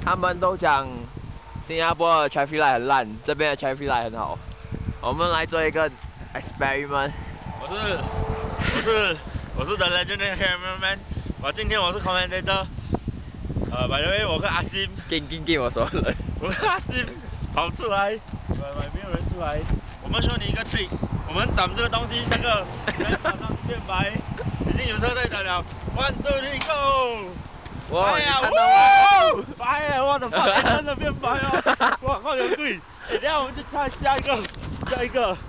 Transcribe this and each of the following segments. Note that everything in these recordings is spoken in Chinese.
他们都讲新加坡的 traffic light 很烂，这边的 traffic light 很好。我们来做一个 experiment。 我是 The Legendary Cameraman。今天我是 commentator。by the way， 我跟阿信。 给我说人。 我跟阿信跑出来，没有人出来。我们说你一个 trick， 我们等这个东西，那个马上变白，已经有车在等了。1、2、3 go！ 哇， 呀， 哇， 白了，我的妈，真的变白哦！哇，好有贵！等下我们去看下一个，下一个，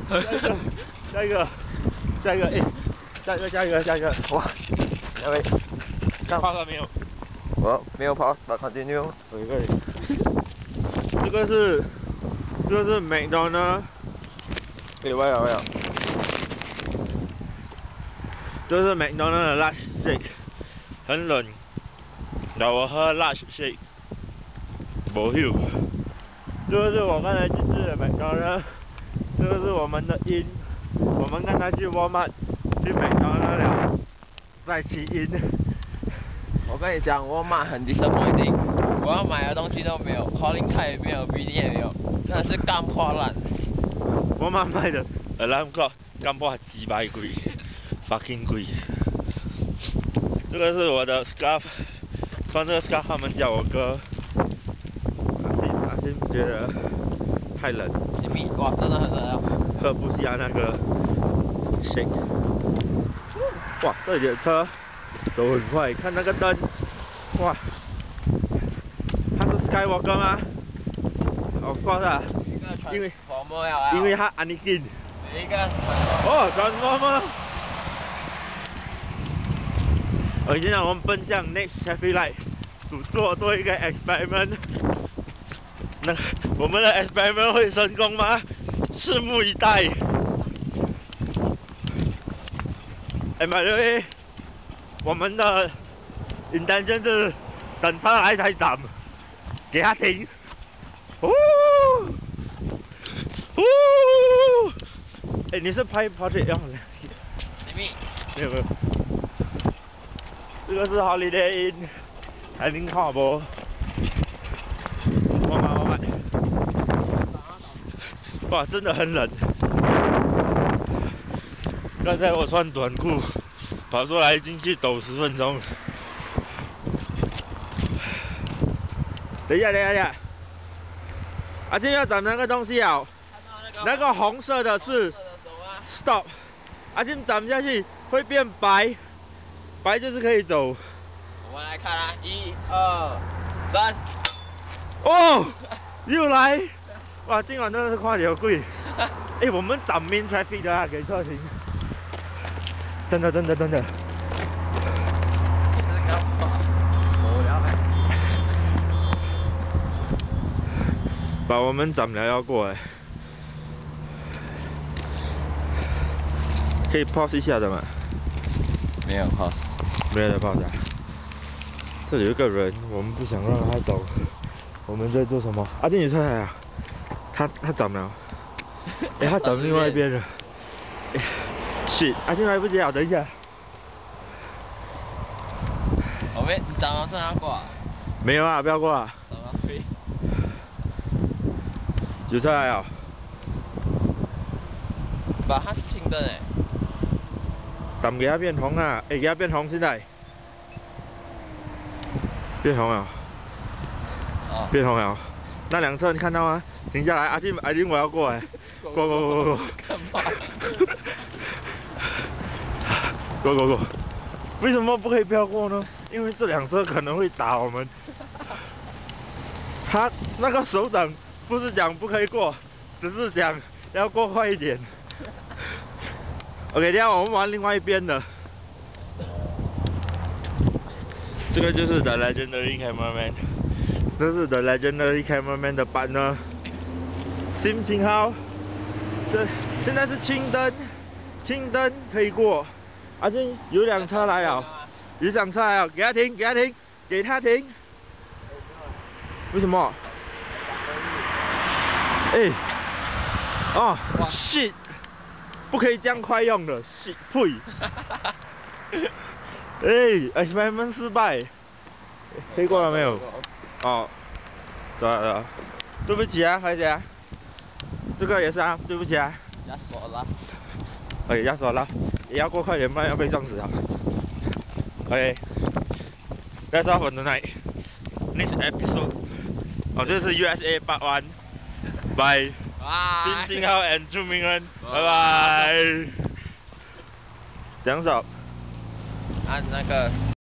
哇，那位， 跑了没有？ 我没有跑，把 continue。 可以。这个是 McDonald。 可以，我有。 这是 McDonald 的 large shake， 很冷。然后我喝 large shake， 没有。这个是我刚才去吃的 McDonald， 这个是我们的音。我们刚才去 Walmart 去 McDonald 了，再起音。 我跟你讲，Walmart很 disappointing， 我要买的东西都没有 ，calling card 也没有 ，BD 也没有，真的是干破烂。 Walmart 卖的 alarm clock 干破几百贵 ，fucking 贵。这个是我的 scarf， 穿这个 scarf 他们叫我哥。阿信觉得太冷。 哇，真的很冷啊！ 喝不下那个 shake。哇，这里的车都很快，看那个灯，哇，他是 Skywalker 吗？哦，挂了，因为他 Anakin。哦 ，Transformer。现在我们奔向 next traffic light， 做一个 experiment。那我们的 experiment 会成功吗？拭目以待。by the way， 我们的 intention 是等车来才giảm，给他停。你是拍 portrait 用的？没有。这个是 Holiday Inn， 还能看不？我买。哇，真的很冷。刚才我穿短裤跑出来进去抖10分钟。等一下，阿健要找那个东西啊，那个红色的是 stop， 阿健giảm下去会变白，白就是可以走。 我们来看啊，1、2、3。 哦，又来！哇，今晚真的是快点贵。我们giảm main traffic 的啊，给车停。真的。把我们giảm了要过来，可以 pause 一下的吗？ 没有 pause， 没有的 pause 啊。这里有一个人，我们不想让他走。我们在做什么？阿健，你车来啊？他giảm了。他giảm另外一边了。shit， 阿健来不及了，等一下。 你giảm了正要过啊？ 没有啊，不要过啊。有车来啊？ 它是青灯哎。 giảm给它变红啊！给它变红，现在。变红了。变红了。那辆车你看到吗？停下来，阿金，我要过来。过。 干嘛？ 过。为什么不可以飘过呢？因为这辆车可能会打我们。他那个手掌不是讲不可以过，只是讲要过快一点。OK， 等下我们玩另外一边的。这个就是 The Legendary Cameraman， 这是 The Legendary Cameraman 的partner，心情好。现在是青灯可以过。阿健，有辆车来了，给他停，给他停。为什么？shit， 不可以这样快用的 ，shit， 呸！experiment 失败，可以过了没有？ 哦，对了，对不起啊，何姐，这个也是啊，对不起啊。 压锁了。 OK， 压锁了，也要过快点，不然要被撞死啊。OK，that's all for tonight. Next episode. 哦，这是 USA Part 1. Bye. 拜。 金星号 and 朱明恩，拜拜。讲手。 按那个。